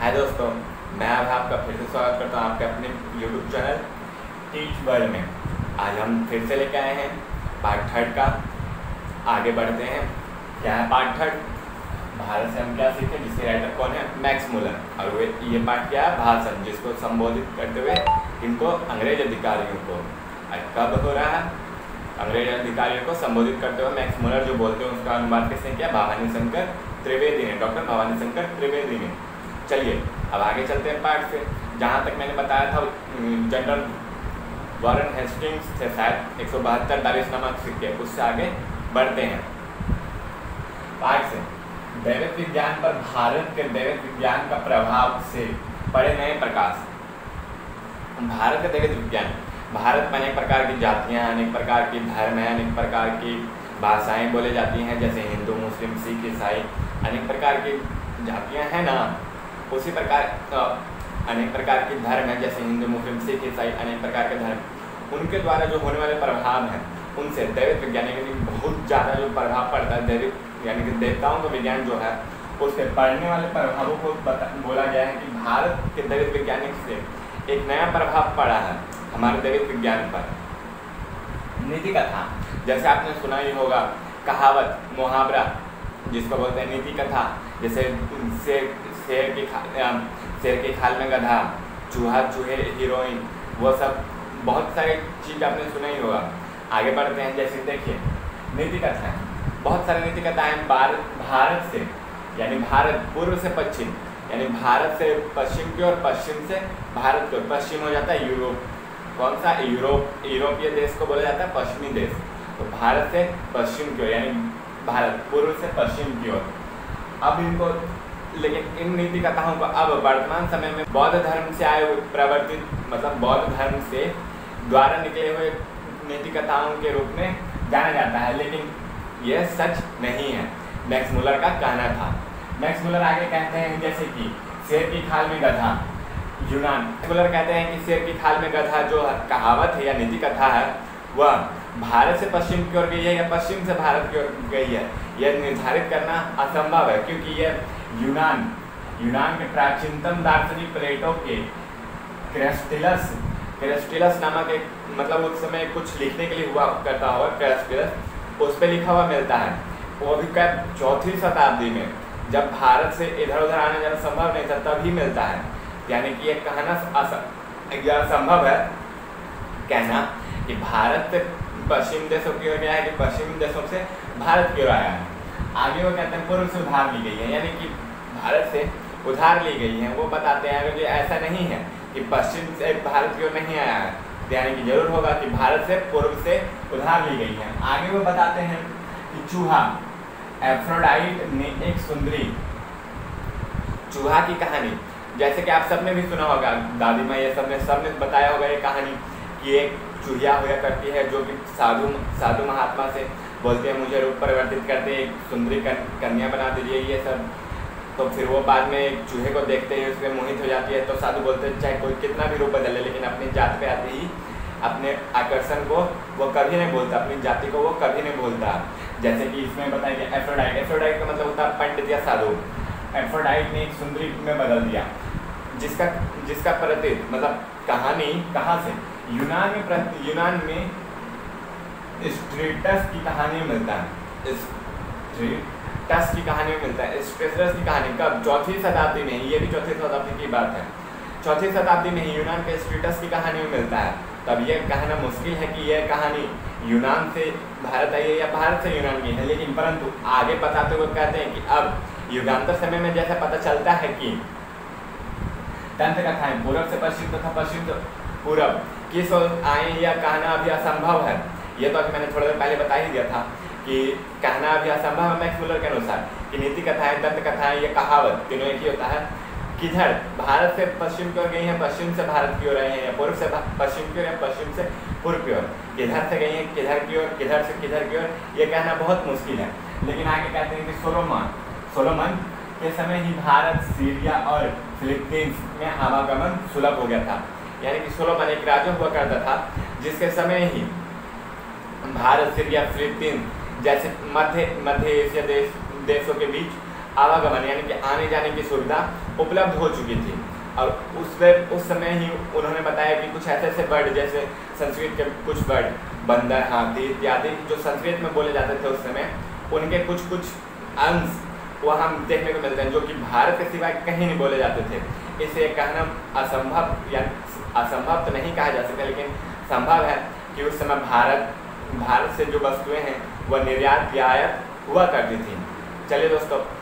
हाय दोस्तों, मैं अब आपका फिर से स्वागत करता हूँ आपके अपने YouTube चैनल टीच वर्ल्ड में। आज हम फिर से लेके आए हैं पार्ट 3 का। आगे बढ़ते हैं। क्या है पार्ट 3? भारत से हम क्या सीखे, जिसके राइटर कौन है? Max Muller. और वे ये पार्ट क्या है? भाषण, जिसको संबोधित करते हुए इनको अंग्रेज अधिकारियों को कब हो रहा है? अंग्रेज अधिकारियों को संबोधित करते हुए मैक्स मुलर जो बोलते हैं उसका अनुवाद किसने किया? भवानी शंकर त्रिवेदी ने, डॉक्टर भवानी शंकर त्रिवेदी ने। चलिए अब आगे चलते हैं पार्ट से। जहाँ तक मैंने बताया था जनरल वॉरेन हेस्टिंग्स से शायद 172 दानिशनामा सीखे, उससे आगे बढ़ते हैं पार्ट से। दैविक विज्ञान पर भारत के दैविक विज्ञान का प्रभाव से पड़े नए प्रकाश। भारत का दैविक विज्ञान, भारत में अनेक प्रकार की जातियाँ, अनेक प्रकार की धर्म है, अनेक प्रकार की भाषाएं बोली जाती हैं, जैसे हिंदू, मुस्लिम, सिख, ईसाई, अनेक प्रकार की जातियाँ हैं ना। उसी प्रकार अनेक प्रकार के धर्म है, जैसे हिंदू, मुस्लिम, सिख, ईसाई, अनेक प्रकार के धर्म। उनके द्वारा जो होने वाले प्रभाव हैं उनसे दैविक विज्ञान यानी बहुत ज़्यादा जो प्रभाव पड़ता है, दैविक यानी कि देवताओं का विज्ञान जो है उससे पड़ने वाले प्रभावों को बोला गया है कि भारत के दैविक वैज्ञानिक से एक नया प्रभाव पड़ा है हमारे दैविक विज्ञान पर। नीति कथा, जैसे आपने सुना ही होगा कहावत, मुहावरा जिसको बोलते हैं नीति कथा, जैसे शेर की खाल में गधा, चूहा चूहे हीरोइन, वो सब बहुत सारे चीज़ आपने सुना ही होगा। आगे बढ़ते हैं। जैसे देखिए नीति कथाएँ, बहुत सारी नीति कथाएँ भारत से यानी भारत पूर्व से पश्चिम यानी भारत से पश्चिम की ओर, पश्चिम से भारत की ओर। पश्चिम हो जाता है यूरोप, कौन सा? यूरोपीय देश को बोला जाता है पश्चिमी देश। तो भारत से पश्चिम की ओर यानी भारत पूर्व से पश्चिम की ओर। अब इनको लेकिन इन नीति कथाओं को अब वर्तमान समय में बौद्ध धर्म से आए हुए प्रवर्तित मतलब बौद्ध धर्म से द्वारा निकले हुए नीति कथाओं के रूप में जाना जाता है, लेकिन यह सच नहीं है, मैक्स मुलर का कहना था। मैक्स मुलर आगे कहते हैं जैसे कि शेर की खाल में गधा, यूनान। मुलर कहते हैं कि शेर की खाल में गधा जो कहावत है या नीति कथा है वह भारत से पश्चिम की ओर गई है या पश्चिम से भारत की ओर गई है, यह निर्धारित करना असंभव है, क्योंकि यह यूनान के प्राचीनतम दार्शनिक प्लेटो के क्रेस्टिलस नामक एक मतलब उस समय कुछ लिखने के लिए हुआ करता हुआ क्रेस्टिलस, उस पर लिखा हुआ मिलता है। वो भी कब 4वीं शताब्दी में, जब भारत से इधर उधर आने जाना संभव नहीं था तभी मिलता है। यानी कि यह कहना असंभव है कहना कि भारत से पश्चिम देशों की ओर गया है कि पश्चिमी देशों से भारत की ओर आया है। आगे वो कहते हैं पूर्व से उधार ली गई है, यानी कि भारत से उधार ली गई है। वो बताते हैं कि ऐसा नहीं है कि पश्चिम से भारत की ओर नहीं आया है, यानी कि जरूर होगा कि भारत से पूर्व से उधार ली गई है। आगे वो बताते हैं कि चूहा, एफ्रोडाइट ने एक सुंदरी चूहा की कहानी, जैसे कि आप सबने भी सुना होगा, दादी माँ ये सबने बताया होगा ये कहानी कि एक चूहिया हुआ करती है जो कि साधु महात्मा से बोलते हैं मुझे रूप परिवर्तित करते, एक सुंदरी कन्या बना दीजिए ये सब। तो फिर वो बाद में एक चूहे को देखते हैं, उसमें मोहित हो जाती है। तो साधु बोलते हैं चाहे कोई कितना भी रूप बदले लेकिन अपनी जात पे आते ही अपने आकर्षण को वो कभी नहीं भूलता, अपनी जाति को वो कभी नहीं भूलता। जैसे कि इसमें बताएंगे एफ्रोडाइट का मतलब होता है पंडित या साधु। एफ्रोडाइट ने एक सुंदरी में बदल दिया, जिसका प्रतीक मतलब कहानी कहाँ से? यूनान में स्ट्रेटस की कहानी में मिलता है। स्ट्रेटस की कहानी में मिलता है। स्ट्रेटस की कहानी कब? 4वीं शताब्दी में। ये भी 4वीं शताब्दी की बात है। 4वीं शताब्दी में ही यूनान के स्ट्रेटस की कहानी में मिलता है। तब यह कहना मुश्किल है कि यह कहानी यूनान से भारत आई है या भारत से यूनान की है, लेकिन परंतु आगे बताते हुए कहते हैं कि अब युगांतर समय में जैसा पता चलता है कि दंत कथाएं पूर्व से पश्चिम तथा पश्चिम से पूर्व किस ओर आए या कहना अभी असंभव है। ये तो अभी मैंने थोड़ी देर पहले बता ही दिया था कि कहना अभी असंभव है मैक्स मुलर के अनुसार कि नीति कथाएं, दंत कथाएं, ये कहावत तीनों एक ही होता है। किधर भारत से पश्चिम की ओर गई हैं, पश्चिम से भारत की ओर आई हैं, या पूर्व से पश्चिम की ओर या पश्चिम से पूर्व की ओर, किधर से गई हैं, किधर की ओर, किधर से किधर की ओर, ये कहना बहुत मुश्किल है। लेकिन आगे कहते हैं कि सोलोमन के समय ही भारत, सीरिया और फिलीपींस में आवागमन सुलभ हो गया था। यानी कि सोलोमन एक राजा हुआ करता था जिसके समय ही भारत, सीरिया, फिलीपींस जैसे मध्य एशिया देशों के बीच आवागमन यानी कि आने जाने की सुविधा उपलब्ध हो चुकी थी। और उस समय ही उन्होंने बताया कि कुछ ऐसे वर्ड जैसे संस्कृत के कुछ वर्ड बंदर, हाथी इत्यादि जो संस्कृत में बोले जाते थे उस समय, उनके कुछ अंश वहाँ देखने को मिलते हैं जो कि भारत के सिवाय कहीं नहीं बोले जाते थे। इसे कहना असंभव या असंभव तो नहीं कहा जा सकता, लेकिन संभव है कि उस समय भारत से जो वस्तुएं हैं वह निर्यात या आयात हुआ करती थी। चलिए दोस्तों,